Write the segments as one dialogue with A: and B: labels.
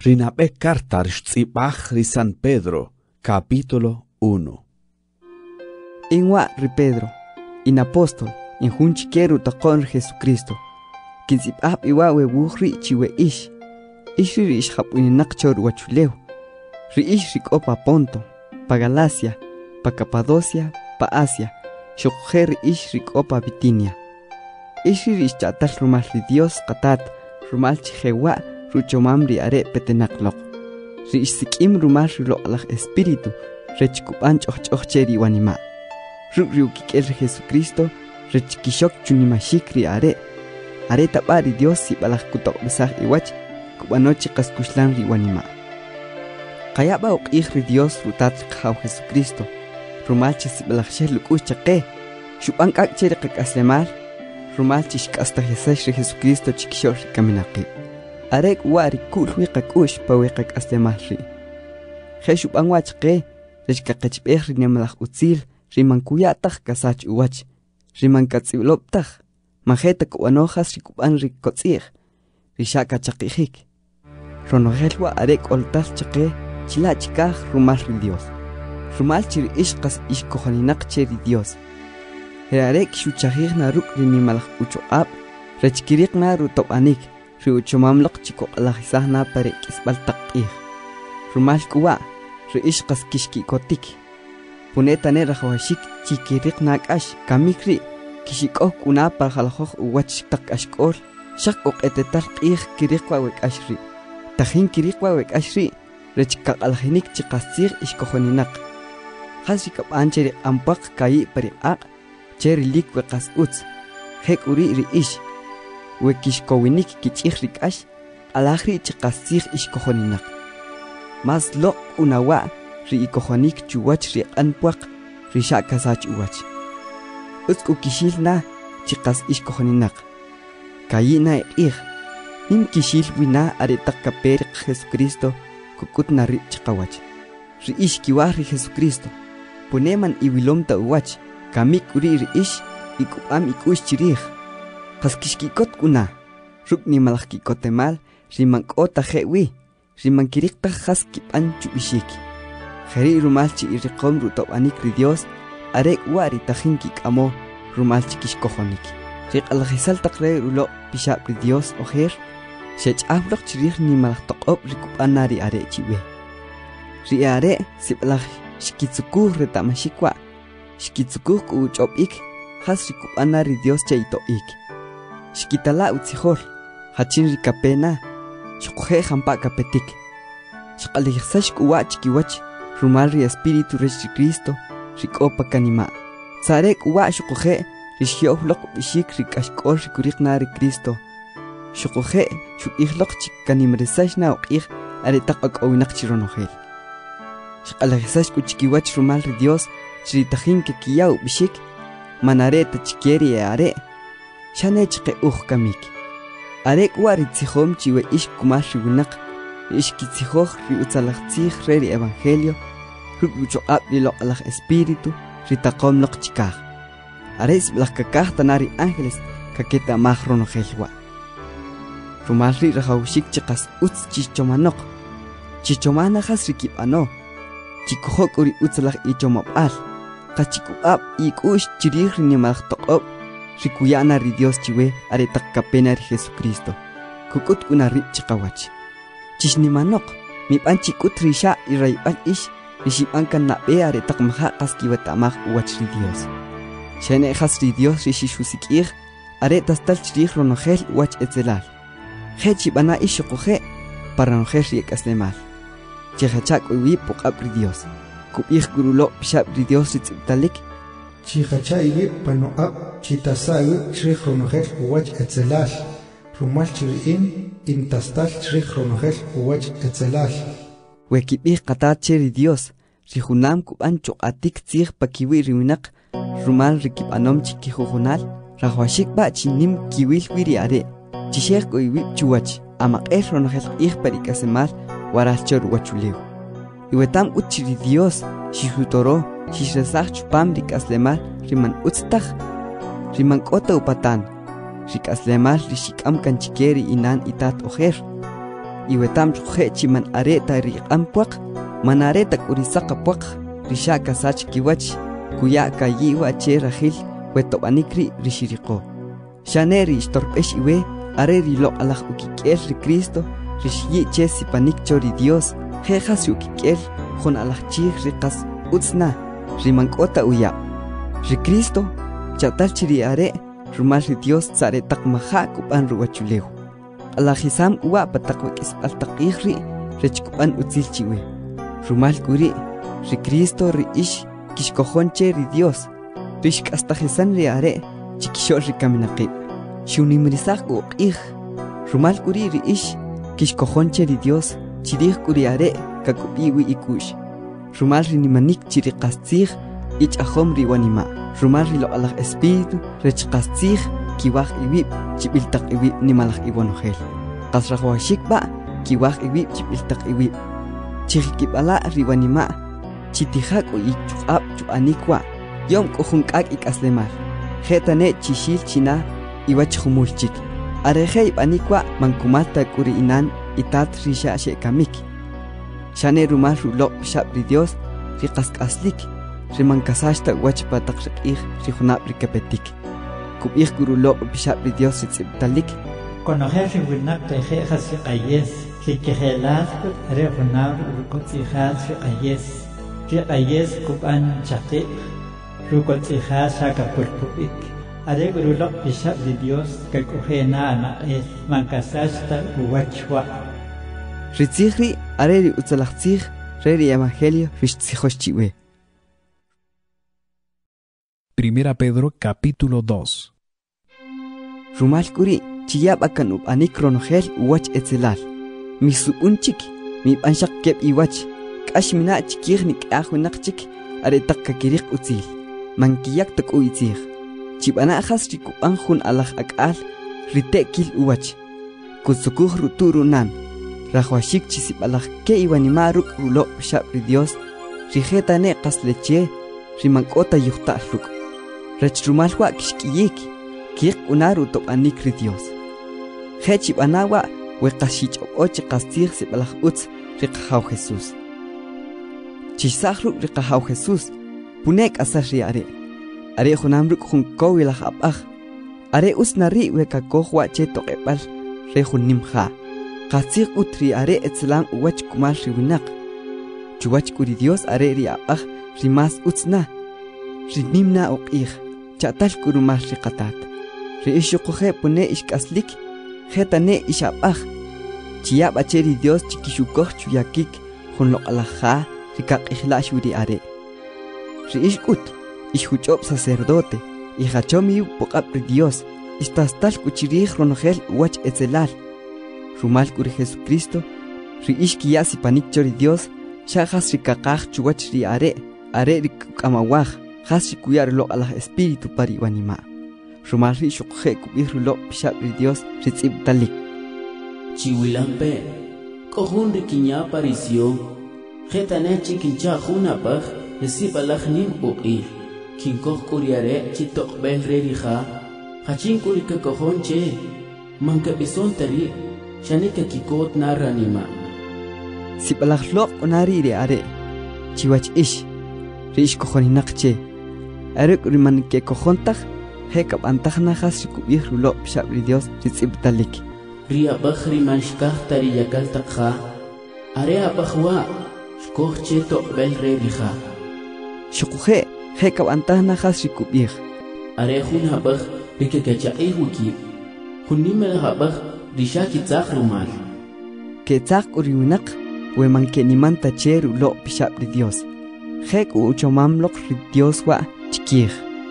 A: Rinabe carta tzipaj ri San Pedro, capítulo 1.
B: Inwa ri Pedro, in apóstol, in junchiquero taqon Jesucristo, kinzipab iwa wewuhri chiwe ish ri ish hapuninak wachulew, ri ish rikopa Ponto, pa Galacia, pa Capadocia, pa Asia, shokher ri ish rikopa Bitinia. Ish ri ish chatal rumal ri Dios qatat, rumal chihewa, ruchomamri are petenaklok. Ri ish sikim rumal ri loqlaj espíritu, rechkupan cheri wanima. Rukriukikel Jesucristo, rechkishok chunimashik ri are tapari Dios si balaj kutok besaj iwach, kubanochi kaskushlan ri wanima. Kayaba uqih ri Dios rutat qaw Jesucristo, rumalchi si balaj sheh lukush chaqe, shupan kakche ri qakaslemal, rumalchi shkasta ri Jesucristo chikishor ri kaminaqib. Arek wari kulwi qakush pawe qakaslemal ri. Je shupan wachqe, rechkaqechbeh ri nemalaj utzil, rimankuyataq kasach uwach, rimankatziloptaj, majeta kuanojas rikupan rikotzij, rishaka chaqijik. Ronojelwa arek oltal chaqe, chilachikaj rumal ri Dios. Rumal chiri ishqas ishkojaninaq cheri Dios. Arek shuchajij na ruk rinimalaj uchoab, rechkirik na rutobanik, ri uchomamloq chikoqalajisaj na parek isbaltaqij. Rumal kuwa, ri ishqas kishkikotik. Punetane rajawashik chikirik nakash kamikri kishikok kuna parjalajoj uwach takashkol shak oqetetal qij kirikwa wekashri tajin kirikwa wekashri rechkaqaljinik chiqasir ishkojoninaq hasika pancheri ampaq kai pariaq cheri lik weqas utz hek uri ri ish wekishkowinik kichij rikash alajri chiqasir ishkojoninaq mas loq unawa ri ikojonik chuwach ri anpuaq ri shakasach uwach. Utsku kishil na chiqas ishkojoninaq. Kayina iqij. Nim kishil wina aretak kaperik Jesucristo kukut na ri chiqawach. Ri ish kiwaj ri Jesucristo. Puneman iwilomta uwach. Kamik uri ri ish ikupam ikush chirij. Qaskishkikot kuna. Ruk ni malajkikotemal ri mankota jewi. Ri mankirikta qaskipan chubishiki. Jeri rumalchi iriqom rutobanik ri Dios, arek wari tajinki kamo rumalchi kishkojonik. Riq alajisal taqre rulo pishab ri Dios ojer, shech ablok chirih ni malajtoqob rikupanari are chiwe. Ri are siblaj shkitsukuh retamashikwa, shkitsukuh kuchobik, has rikupanari Dios chaitoik. Shkitala utzihor, hachin rikapena, shukhe jampa kapetik. Shqalijsash kuwach kiwach, rumal ri espíritu rechi Cristo rikopa kanima. Sarek uwa shukuje rishiohlok bishik rikashkor rikurikna ri Cristo. Shukuje shukihlok chikanimresash na uqih aretaq akawinaq chironojel. Shqalajisash kuchikiwach rumal ri Dios chiritajin ke kiyaw bishik manareta chikieri are. Shane chike kamik. Arek uwa ritzihom chiwe ish kumal riwinaq ishkitzihoj ri utzalajtzij re ri evangelio rukuchoab li loqlaj espíritu ritaqomloq chikaj. Ares blajkakaj tanari ángeles kaketa majronojelwa. Rumal ri rajawshik chiqas utz chichomanoq. Chichomanajas rikipano. Chikojok uri utzalaj ichomabal. Qachikuab ikush chirij rinimajtoqob rikuyana ri Dios chiwe aretaq kapena ri Jesucristo. Kukut kuna ri chiqawach. Chishnimanok, mi panchi kutrisha y raibal ish, rishipankan na beare takmaha kaskiwatamah uwach ri Dios. Shene has ri Dios rishishusikir, aretas tal chirih ronogel uwach etzelal. Hechibana ishokoje, para nojer riekaslemal. Chihachak uwi pokap ri Dios. Kupih gurulo pishap ri Dios ritziptalik.
C: Chihacha iwi panoap chitasa chirih ronogel uwach etzelal. Rumal chiriin intastal chirih ronogel uwach etzelal.
B: Wekipih qatat cheri Dios, rihunam kuban choqatik tzih pakiwi riwinak, rumal rikipanom chikijujonal, rajwashik ba chinim kiwil wiri are, chishek uiwip chuwach, amaq ronogel ih parikasemal, warachor wachulew. Iwetam uchiri Dios, shihutoro, shishresach chupam rikaslemal, riman utztach, riman kota upatan, rikaslemal rishikam kanchikeri inan itat ojer. iwetam chukhe chiman areta riqampuaq man areta kurisaqa rishaka sach kiwach kuya kayiwa che rajil wetobanikri rishiriqo shaneri istorpesh iwe areri lo alaj ukikel ri Cristo rishyi che sipanik chori Dios jejas ukikel jon alaj chih riqas utsna rimankota uya ri Cristo chatal chiri are rumal ri Dios tsare takmaha kupan ruwachulew alajisam uwa patakwekis altaqihri rechkupan utzilchiwe rumal kuri ri Cristo ri ish kishkojonche ri Dios rishk hasta jesan ri are chikisho ri kaminaqib shunimrisaq uqih rumal kuri ri ish kishkojonche ri Dios chirij kuri are kakupiwi ikush rumal ri nimanik chiri qastzij ich'ajom ri wanima rumal ri lo alaj espíritu rechqastzij kiwaj iwib chibiltaq iwib nimalaj iwonojel qasrajwashikba kiwaj iwib chibiltaq iwib chijkibala ri wanima chitijak u ichuqab chuanikwa yom kujunkak ikaslemal jetane chishil china iwach humulchik areje ibanikwa mankumata kuri inan itat risha shekamik shane rumal rulo shab ri Dios ri qaskaslik ri mankasashta wach pataq riqih ri junab ri kapetik kubih kurulo bishab ri Dios tsibtalik
D: konojer ri winak teje khasi qayes kikehelas re junab ri kotsihas ri qayes kuban chaqi ri kotsihas akapurpupik are kurulo bishab ri Dios kakujena anaqes mankasashta wachwa
B: Ritzihri areri utzalachtzih reri evangelio rishtzihoschiwe.
A: Primera Pedro capítulo 2.
B: Rumal kuri chiyab akan upanik ronogel uwach etzelal. Misupunchik mi panshak kep iwach. Kashmina chikih ni kahunakchik aretak kakirik utzil. Mankiyak tak uitzih. Chibana ajas rikupan hun alaj akal ritekil uwach. Kutsukuh ruturunan. Rajwashik chisibalaj ke iwanimaruk rulo shab ri Dios rijetane qasleche rimankota yuqtaluk rechrumalwa kishkiyik kiq unaru topanik ri Dios hechi banawa weqashich ochi qastig sibalaj utz riqahaw Jesus chisahru riqahaw Jesus punek asar ri are junamruk junko wilaj abaj are usnari wekakojwa che toqebal re junnimja Qatsig utri are etzlan uwach kumal riwinak chuwach kuri Dios are ri abaj rimas utzna rinimna uqih chatal kurumal riqatat ri ishuqje pune ishkaslik jetane ishabaj chiyab acheri Dios chikishukoj chuyakik junlo alaja rikaqijlash wiri are ri ishkut ishhuchob sacerdote ihachomi puqab ri Dios istastal kuchirij ronogel uwach etzelal rumal kuri Jesucristo ri ishkiya sipanik chori Dios shajas rikaqaj chuwach ri are rikamawaj jas rikuyar lo alaj espíritu pari wanima rumal ri shuqje kubih rulo pishab ri Dios ritzibtalik
E: chiwilampe kohun rikinya parisio jetane chikincha junapaj resibalaj nim uqil kinkoj kuriare chitoqbel re rija hachin kurika kohonche manka bison tari shanika kikot naranima
B: sibalajlok onari re are chiwach ish rish kojoninaqche arek riman ke kojontaj hekab antajna has rikubih rulo pishab ri Dios ritzibtalik
E: ria bakhri manshkah tari yakal taqha are abahwa shkohche toqbel re rija
B: shukuje hekab antajna has rikubih
E: are hun habah rikekacha'i wiki hunnimel habah rishaki tzaq rumal
B: ke tzaq uriwinak weman ke nimanta cheru lo pishab ri Dios hek uchomamlok ri Dios wa chikih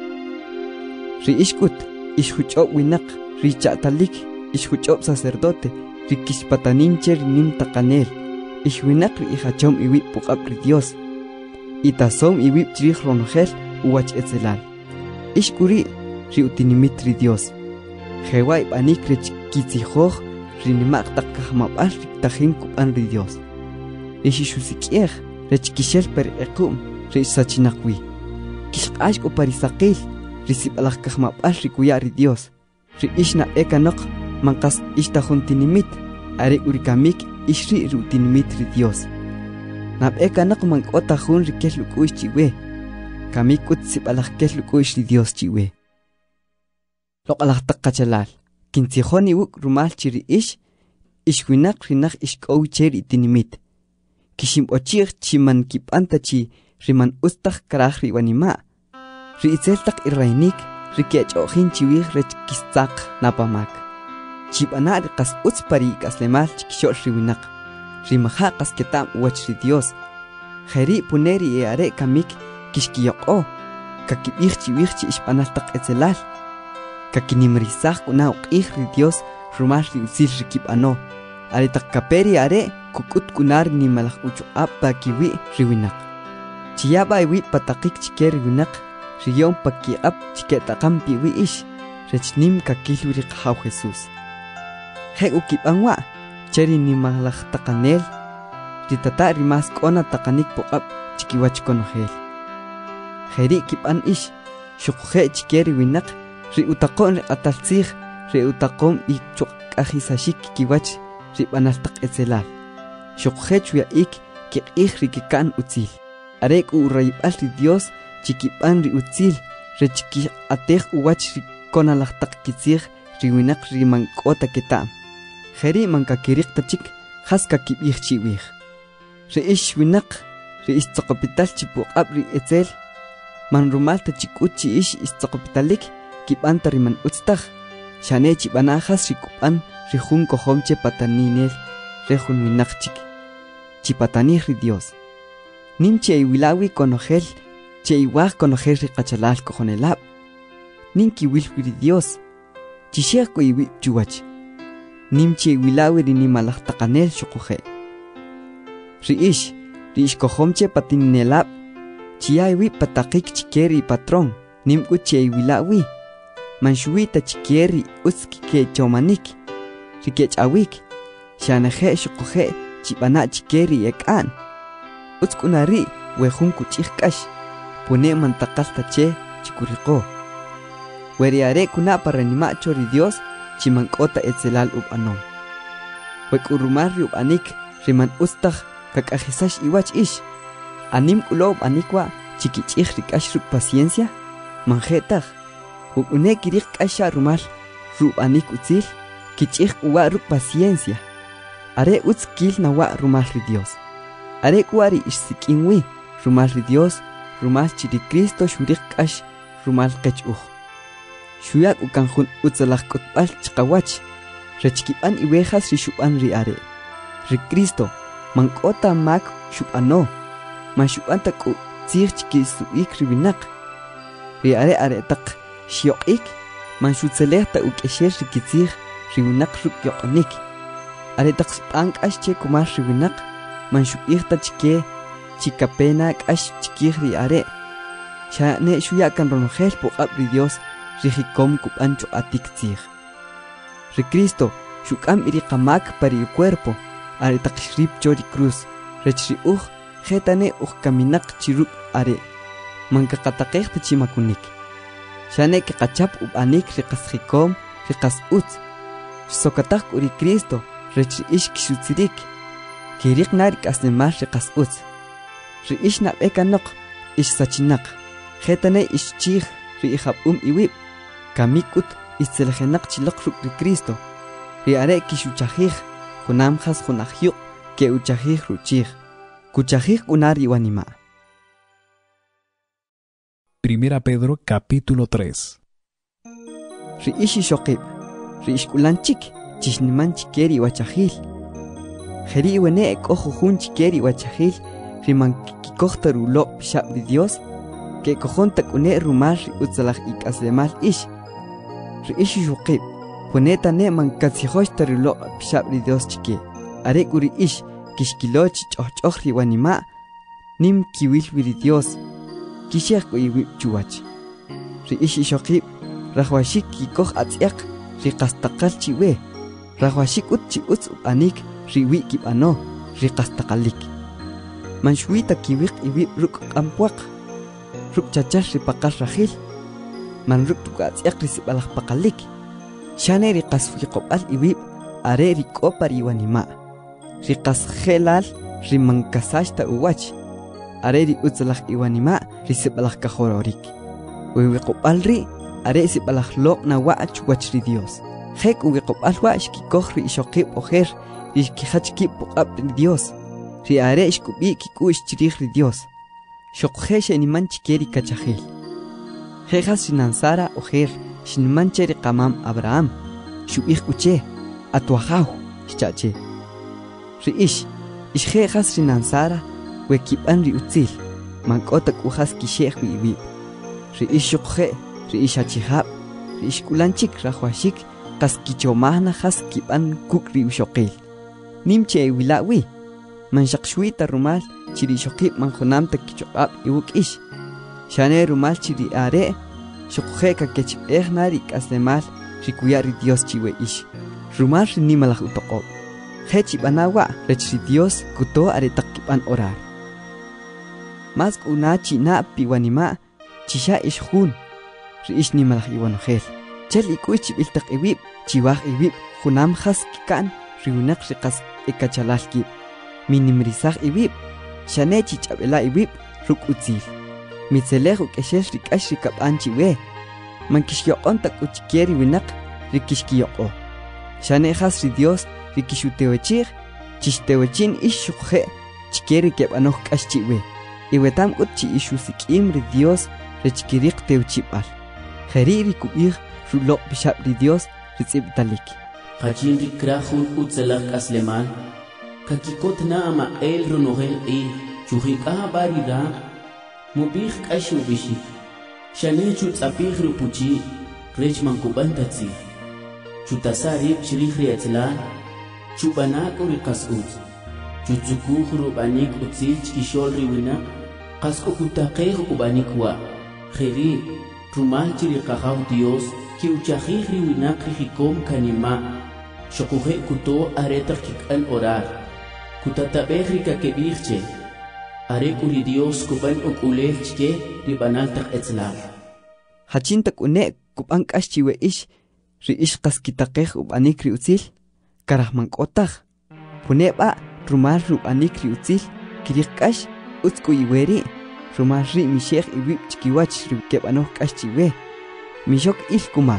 B: ri ishkut ishhuchob winak ri chatalik ishhuchob sacerdote ri kishpataninche ri nim taqanel ishwinak ri ihachom iwib puqab ri Dios itasom iwib chirij ronogel uwach etzelal ishkuri ri utinimit ri Dios Jewai panik rich kitzijoj rinimaq taqkajmab'al riktajin kupan ri Dios rixixusik'ej rech kixel per equm risachinaqwi kixq'ax uparisaqil risib'alaj kajmab'al rikuya ri Dios ri ixna ekanoq manqas ixtajuntinimit are urikamik ishri rutinimit ri Dios. Nab ekanak man kota hun ri kel lukush chiwe. Kamikut sipalak kel lukush ri Dios chiwe. Lokalak takachalal. Kintihoni wuk rumal chiri ishwinak rinak ishkow cheri tinimit. Kishim ochir chiman kipanta chi riman ustak karah riwanima. Ri itzeltak irrainik rikech ojin chiwih rech kistak napamak. Chipana rikas utspari kaslemal chikishor riwinak. Rimaha kasketam uwach ri Dios. Jeri puneri e are kamik kishkiyok kakibih chiwih chi ishpanaltak etzelal. Kakinimrisah kuna uqih ri Dios rumal ri usil rikip ano. Are takkaperi are kukut kunar ni malak ucu apa kiwi riwinak. Chiyaba iwi patakik chike riwinak. Riyon pakiap chike takampi wi ish. Rechnim kakilwi rikahaw Jesus. Hek ukip angwa. Cheri ni malak takanel. Ritata rimas kona takanik pokap chikiwach konohel. Heri kip an ish. Shukhe chike riwinak. Ri utakon ri atalsih. Ri utakon ikchuk ahisashik kiwach. Ri banaltak etzelal. Shukhe chuya ik kik rikikan utzil. Arek urayib al ri Dios. Chikipan ri utzil. Re chiki ateh uwach ri konalaktak kitzih. Riwinak ri mankota ketam. Heri mankakirik tachik. Haska kibih chiwih. Ri ish winak. Ri ish tsokopital chipuqab ri etzel. Man rumal tachikuchi ish istokopitalik. Kipanta riman utztag. Shane chipanajas rikupan rijun kohomche pataninel rejun winakchik. Chipatanih ri Dios. Nim che iwilawi konogel. Che iwag konogel rikachalal kohonelab. Nim kiwilwi ri Dios. Chishiak ko iwi chuwach. Nim che iwilawi ri nimalak takanel shukuhe. Ri ish kohomche patininelab. Chia iwi patakik chikeri patron. Nim uche iwilawi. Manshuita chikieri utski ke chomanik. Rikech awik. Shanaje shukuhe chipana chikeri ekan. Utskunari wejun kuchikash. Pune mantakal tache chikuriko. Weriare kuna paranimacho ri Dios chimankota etzelal ubanom. Wekurumar ubanik riman ustag kakajisash iwach ish. Anim kulob anikwa chikichich rikash ruk paciencia. Manjetag. Une kirik kasha rumal rubanik utzil kichik uwa ruk paciencia. Are utzkil nawa rumal ri Dios. Are kuari ishsikinwi rumal ri Dios rumal chiri Cristo shurik kash rumal kechuh. Shuyak ukanjun utzalak kutpal chikawach. Rechkipan iwejas ri shupan ri are. Ri Cristo mankota mak shupano. Man shupan taku tzir chikisuik ribinak. Ri are tak. Shiok man shutzeleh ta ukesher rikitzir riwinak ruk yokonik. Are takspank ash che kumar riwinak man shukih ta chike chikapenak ash chikih ri are. Shane shuyakan ronogel pokap ri Dios rijikom kupancho atik tzir. Ri Cristo shukam irikamak pari el cuerpo. Are takshrip chori cruz. Rechri jetane kaminak chiruk are. Man kakatakeh ta chimakunik. Shane que kachap ubanik rikas hikom rikas utz. Sokatak uri Cristo rechi ish kishutzirik. Kirik narik asnemar rikas utz. Ri ish nab ekanok ish sachinak. Jetane ish chih ri ihab iwib. Kamikut istelejenak chilok ruk ri Cristo. Ri are kishuchahij kunamjas kunahyuk ke uchahij ruchih. Kuchahij unari wanima.
A: Primera Pedro capítulo 3.
B: Ri ishi shokib, ri ishkulanchik, chishniman chikeri wachahil. Jeri wene ekojujun chikeri wachahil, riman kikohtarulo pishab di Dios, que cojon takune rumar ri utzalaj ikaslemal ish. Ri ishi shokib, punetane man katsijoshtarulo pishab di Dios chike. Arek uri ish, kishkiloch choch ri wanima, nim kiwil wi Dios. Kishak ko iwib chuwach. Ri ishi shokib, rahwashik kikoh atziak, ri kastakal chiwe. Rahwashik ut chi utz upanik, ri wi kipano, ri kastakalik. Manshuita kiwik iwib ruk ampuak. Ruk chachar ri pakal rahil. Man ruk tuka atziak ri sibalak pakalik. Shane ri kasfi kopal iwib, are ri kopar iwanima. riqas gelal rimankasashta uwach are ri utzalaj iwanima risibalaj kahororik wiwiqopalri are sibalaj loqna wach wach ri Dios hek wiwiqopalwa ishkikoj ri ishoqib ojer ishkihachki puqab ri Dios ri are ishkubi kikush chirij ri Dios shoqje sheniman chikeri kachajil jejas sinansara ojer shinmanche ri qamam Abraham shubij uche atuajaw chache ri jejas sinansara wekiban ri utzil mankota kujas kishej wiwi ri shoqje ri hachihab ri kulanchik rajwashik qaskichomahna jas kiban kukri ushoqil nimche wilawi manshaqshwita rumal chiri shoqib manjonam takichoqab iwukish shane rumal chiri are shoqje kakech nari kaslemal rikuya ri Dios chiwe ish rumal nimalaj utoqob hechi banawa rech ri Dios kuto are takiban orar mas unachi na piwanima chisha ishjun ri ish nimalaj iwanojel chel ikuch biltaq iwib chiwaj iwib junam jas kikan riunaq riqas ekachalalki minimrizaj iwib shanechi chabela iwib rukutzil mitzelej ukeshesh rikash rikab'an chiwe mankishyoqon takuchikieri winaq rikishkiyoqo shanejas ri Dios rikishutewechij chishtewechin ishuqje chikieri keb'anoj k'ax chiwe iwetam k'ut chi ishusik'im ri Dios rechkiriq tewchib'al jeri rikub'ij ruloq bixab ri Dios ritz'ib'talik
E: Hachin rikrajun utzelak asleman kakikot na ama el ronogel chujika barida mubih kashu bishik shane chutzapih rupuchi rech mankubantatzi chutasari chirih riatlan chubanak urikas ut chutzukuh rubanik utzil chkishol riwina qasko kutaqej ubanik wa jeri rumal chirikajaw Dios kiuchajih riwinak rijikom kanima shokuhe kuto aretar kikan orar kutatabeh rikakebirche are kuri Dios kuban ukulechke ribanaltak etzlal
B: hachin takune kuban kashchiwe ish ri ish qaskitaqej ubanik ri utzil karahman qotaj puneba rumal rubanik ri utzil kirikash utzkuiweri rumal ri mishej iwib chkiwach ri kebanoj kashchiwe mishok il kumal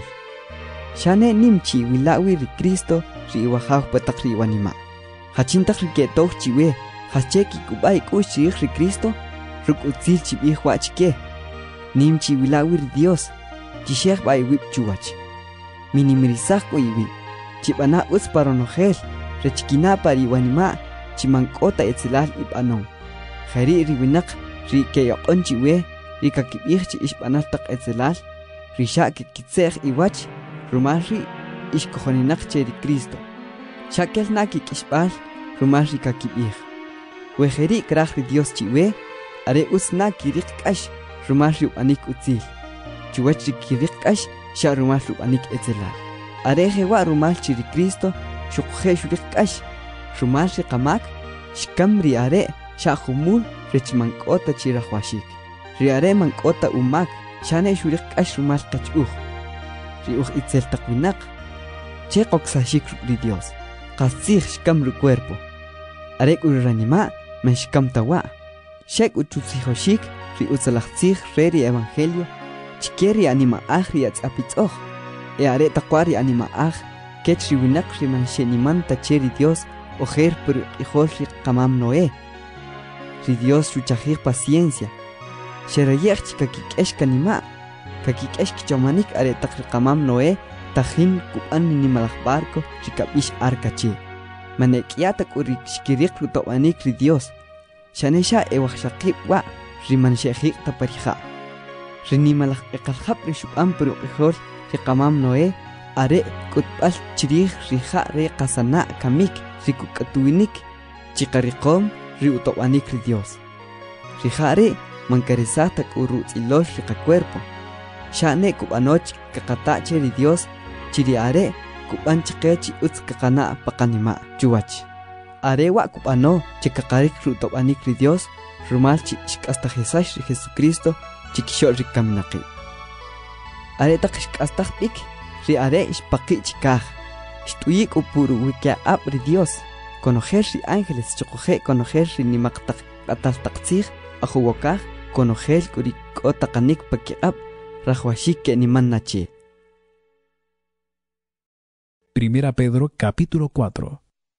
B: shane nimchi wilawi ri Cristo ri wajaw patak ri wanima hachintak ri ketoj chiwe hacheki kubay kushich ri Cristo rukutzil chibij wachke nimchi wilawi ri Dios chishej bay wib chuwach minimirizaj kuiwi chibana utz paronojel rechkina pari wanima chimankota etzilal ibanon jeri ri winaq ri keyoqon chiwe ri kakibij chi ishbanal tak etzilal risha kitzej iwach rumari ishkojoninaq che ri Cristo shakel naki kishbal rumari kakibij wejeri kraj ri Dios chiwe are usna kiriq k'ax rumari ubanik utzil chiwach ri kiriq k'ax sha rumari ubanik etzelal are jewa rumari chi ri Cristo shuqje shuriq k'ax rumari qamak shkam ri are sha jumul rechmankota chi rajwashik ri are mankota umak shane shuriq k'ax rumari qach'uj ri uj itzel taqwinaq che qoksashik ri Dios qasij shkam ri cuerpo are uranima man shkam tawa shek uchutsijoshik ri utzalajtzij re ri evangelio chikeri anima aj ri atz'apitz'oj are taqwa anima aj kech ri winaq ri man shenimanta che ri Dios ojer per q'ijol ri qamam Noé ri Dios ruchajij paciencia sherayej chikakik'ex kanima kakik'ex kichomanik are taq ri qamam Noé tajin kuban nimalaj barco rikab'ix arkache manek'yata k'uri xkiriq rutobanik ri Dios shanesha ewajshaqib wa riman shejiq taparija rinimalaj eqaljab ri shub'an pero q'ijol ri qamam Noé are k'utb'al chirij rija re qasana kamik rikuk'atuwinik chiqariqom ri utobanik ri Dios rija re mankarizaj tak'uru tz'ilol ri qacuerpo shane kub'anoch kaqata che ri Dios chiri are kuban chiqe chi utz kaqana paqanima chuwach are wa kubano chikaqarik rutobanik ri Dios rumal chi xk'astajesash ri Jesucristo chikishol ri kamnaqi are taq xk'astaj pik ri are ixpaqi chikaj xt'uyik upuru wikya ab ri Dios conocer ri ángeles chocoje conocer ri nimaktak ataltaktzig ahuwakaj conocer kuri otakanik pakiab rajwashik ke nimannachi.
F: Primera Pedro capítulo 4.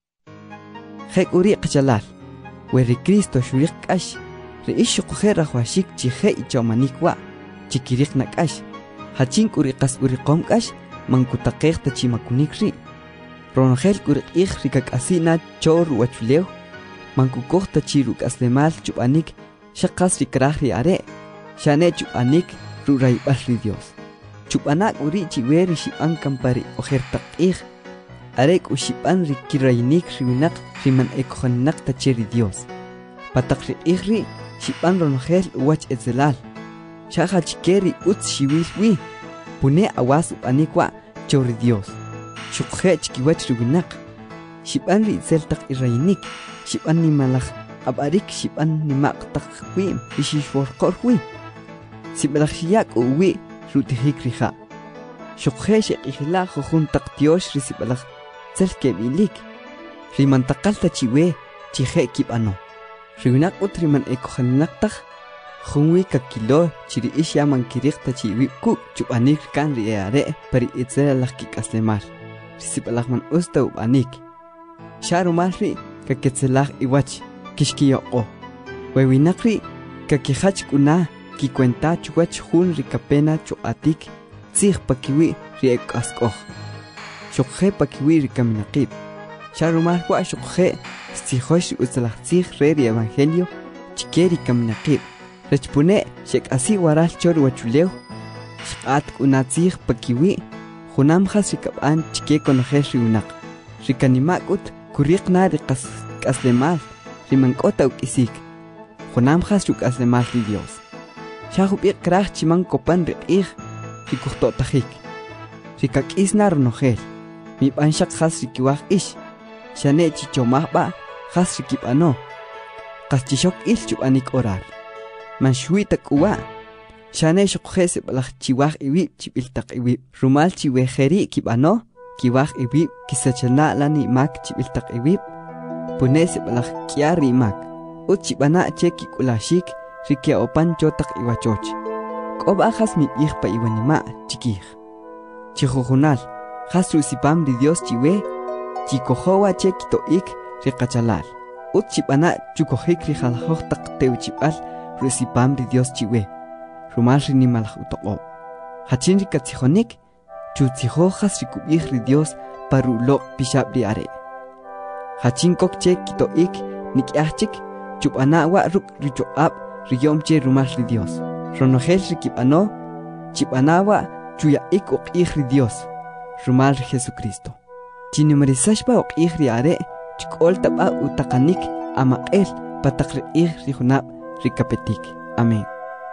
B: Hek uri qchalal weri Cristo shurik ash ri ishuqje rajwashik chije ichomanikwa chikirik nakash hachin kuri qas uri qomkash mankutaqeq tachimakunik ri ronogel kurik ij rikak asina chor wachulew mankukoj tachiruk aslemal chubanik shaqas rikraj ri are shane chubanik ruraybal ri Dios chubanak uri chiweri shiban kampari ojertaq ij arek ushiban rikiraynik riwinak riman ekojanak tacheri Dios patak ri ij ri shiban ronogel uwach etzelal shaja chikeri utz shiwil wi pune awas ubanikwa chori Dios shukhe chikiwach riwinak shiban ri itzeltaq iraynik shiban ni malaj abarik shiban ni maqtaq wi ishishworqor wi sibalajyak uwi rutihik rija shukhe shekihila juntaq Dios risibalaj tselkebilik rimantaqal tachiwe chije kibano riwinak utriman ekojanaqtaq junwi kakilo chiri isyaman kirik tachiwi ku chubanik kan ri are pari itzelaj kikaslemar risibalajman usta ubanik sharumalri kaketzelaj iwach kishkiyoko wewinakri kakihach kuna kikwenta chuwach jun rikapena chuatik tzij pakiwi riekaskoj shukje pakiwi rikaminaqib sharumal wa shukje stijosh utzalaj tzij re evangelio chikeri kaminaqib rechpune shekasi waral chor wachulew at kuna tzij pakiwi junam khas rikaban chike konojer riunaq rikanimakut kuriqna riqas kaslemal rimankota ukisik junam khas rukaslemal ri Dios shahubi kraj chiman kopan riqij rikuqtotajik rikakisna ronogel mi banshak khas rikiwaj ish shane chichomajba khas rikibano qaschishok il chubanik oral manshuita kuwa shane shukje sebalaj chiwaj iwi chibiltaq iwi rumal chiwejeri kibano kiwaj iwi kisachana lani mak chibiltaq iwi pune sebalaj kiari mak uchibana cheki kulashik rikia opan chotaq iwachoch qoba khas mi pa iwanima chikij chijujunal khas rusipam ri Dios chiwe chikojowa cheki toik riqachalal uchibana chukojik rijalajoj taq teuchibal rusipam ri Dios chiwe rumal rinimalaj utoqo hachin rikatzijonik chutzijo khas rikubij ri Dios parulo pishab ri are hachin kokche kitoik nikyachik chubana wa ruk richoab riyomche rumal ri Dios ronogel rikibano chibanawa chuyaik uqij ri Dios rumal ri Jesucristo chinimrisashba uqij ri are chikol taba utaqanik amaqel pataq ri ij rijunab rikapetik amen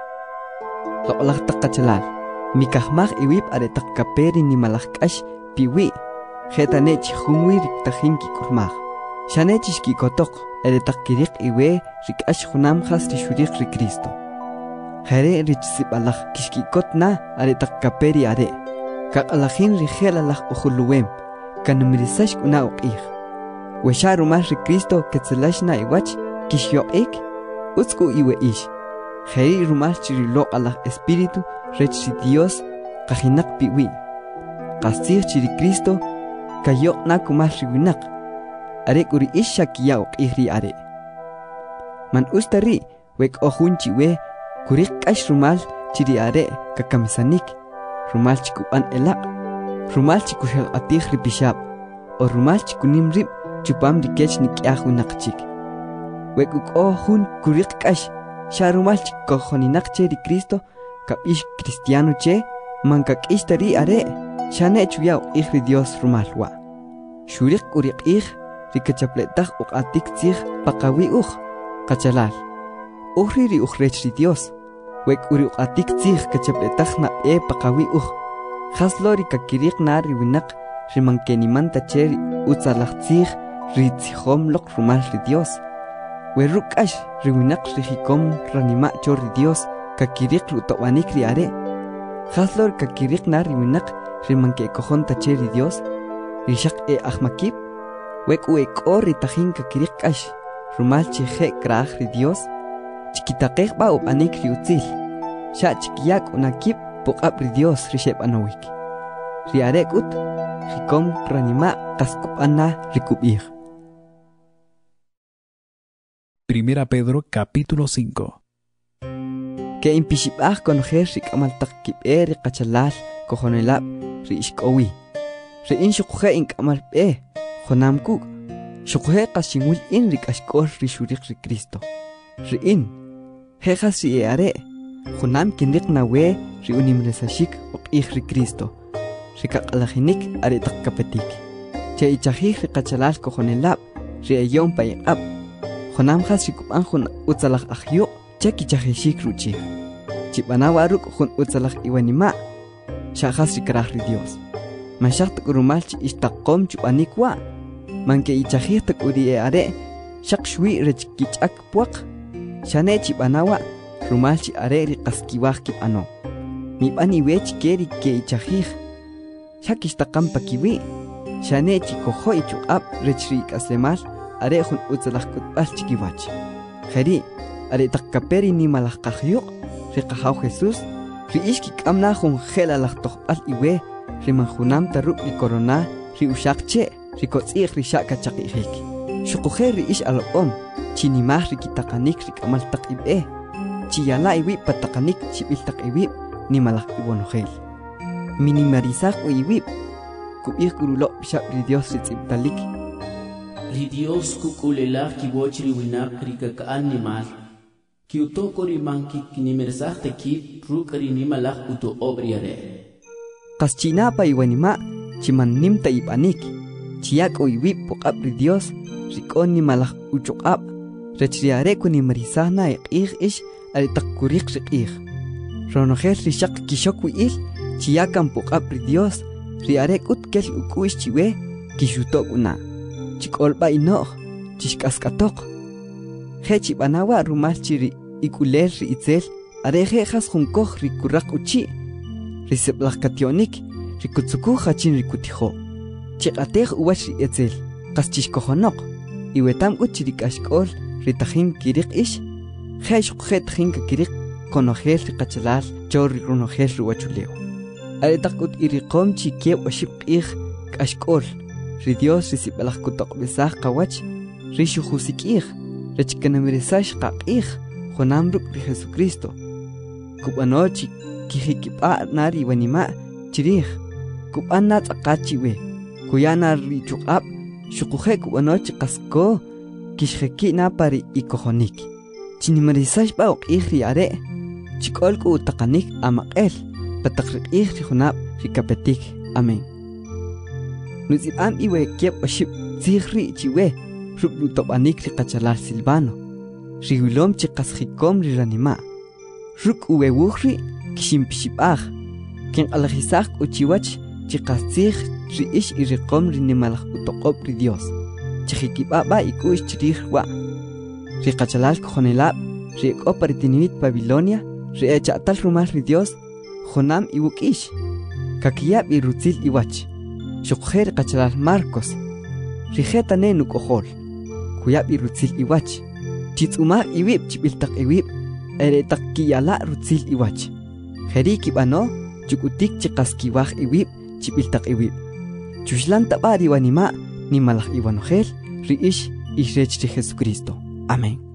B: loqlaj taqachalal mikajmaj iwib are taqkaperi nimalajk'ash piwi jetane chijunwi riktajin kikurmaj shane chishkikotoq are taqkiriq iwe rik'ash junam khas rishuriq ri Cristo jere richsibalaj kishkikotna are taqkaperi are kaqalajin rijelalaj ujuluwem kanumrisash kuna uqij wesharumal ri Cristo ketzelashna iwach kishyoqik utzku iwe ish jeri rumal chirilo alaj espíritu rech ri Dios qajinak piwi qasij chiri Cristo kayoqna kumal riwinak are kuri isha kiya uqij ri are man ustari wek ojun chiwe kurik kash rumal chiri are kakamisanik rumal chikuban elaq rumal chikushel atij ri pishab o rumal chikunim rib chupam rikech nikyaj unaqchik wek ojun kurik kash sharumal chikojoninaq che ri Cristo kabish cristiano che mankak'ishtari are shane chuya uqij ri Dios rumal wa shurik kurik ij rikachapletaj uqatik tzij paqawi uj qachalal ujri ri ujrech ri Dios wek uri uqatik tzij kachapletaj na paqawi uj khaslo rikakiriq na riwinaq rimankenimanta che ri utzalaj tzij ri tzijom loq rumal ri Dios weruk'ash riwinaq rijikom ranima cho ri Dios kakiriq rutobanik ri are khaslo rikakiriq na riwinaq rimankekojon tache ri Dios rishaq ahmakib wek ri tajinka kirikash rumal chihe kraj ri Dios chiquitaqej ba upanik ri utzil sha chiquiyak unakip puqab ri Dios ri shepanowik ri arekut rikom ranima kaskupana rikubij.
F: Primera Pedro capítulo 5.
B: Que impishibaj conocer ri kamaltak kib'e ri qachalal kojonelab ri ishkowi ri in shukje in kamalpe jonamkuk shukje qashingul in ri kashkor ri shurik ri Cristo ri in jejas ri are jonam kinrik nawe ri unimresashik uqij ri Cristo ri kaqalajinik are takkapetik che ichajij ri qachalal kojonelab ri ayon payqab jonam jas ri kupan jun utzalaj ajyuq chaki chajishik ruchi chipanawa ruk jun utzalaj iwanima shajas ri kraj ri Dios mashaq turumal chi istaqom chupanikwa manke ichajij tukuri are shaq shwi re chikichak puaq shane chipanawa rumal chi are ri qaskiwaj kipano mi bani we chikeri ke ichajij shaq istaqam pakiwi shane chikojo ichuqab re chri kasemal are jun utzalaj kutbal chikiwach khari are takkaperi ni malaj qajyuq ri qajaw Jesus ri ishki kamna jun khela laj toqbal iwe ri manjunam taruk ri corona ri ushaqche ri kotzij ri shaka chaqijik shuquje ri ish alom chinimaj ri kitaqanik ri kamal taqibe chiyala iwi pataqanik chibil taqibi ni malaj ibonojel minimarizaq iwi kubij kurulo shab ri Dios ri tzibtalik
E: ri Dios kukulelaj kiwoch ri winaq ri kaka animal kiutoko ri manki kinimerzaq tekib ruk ri nimalaj uto obriare
B: qaschinapa iwanima chimannim ta ibanik chiyak oiwi poqab ri Dios rikon ni malaj uchuqab rechriare kuni marisana iqij ish ari takkuriq riqij ronojel ri shaq kishok wiil chiyakan poqab ri Dios riare kut kel ukuish chiwe kishutok una chikolba inoj chishkaskatoq hechi banawa rumal chiri ikulel ri itzel are jejas junkoj ri kuraq uchi riseblaj kationik rikutsuku hachin rikutijo chiqatej uwach ri etzel qaschishkojonoq iwetam uchri kashkol ritajin kiriq ish jesh qjet jin kiriq konojel ri qachalal chor ri ronojel ri wachuleo aretakut iriqom chike washib qij kashkol ri Dios risiblaj kutoq besaj qawach ri shujusikij rechkanamirisash qaqij jonam ruk ri Jesucristo kubanochi kijikipa nari wanima chirij kubana tsaqachiwe kuyana ri chuqab shuquje kubanochi qasko kishjeki na pari ikojonik chinimarisash ba uqij ri are chikol ku taqanik amaqel pataqriqij ri junab ri kapetik amen nuzibam iwe kiep ashib zihri chiwe ruk lutobanik ri qachalal Silvano rigulom chiqasjikom ri ranima ruk uwe wujri kishimpishibaj kin alajisaj uchiwach chiqasij ri ish iriqom ri nimalaj utoqob ri Dios chijikibaba ikuish chirij wa ri qachalal kojonelab ri ek'oparitiniwit Babilonia ri echatal rumal ri Dios jonam iwukish kakiyab irutzil iwach shuqjer qachalal Marcos ri jetane nukojol kuyab irutzil iwach chitzumar iwib chibiltaq iwib eretak kiyala rutzil iwach jeri kibano chukutik chiqaskiwaj iwib chibiltaq iwib chushlan tabari wanima nimalaj iwanojel ri ish ishrech ri Jesucristo amen.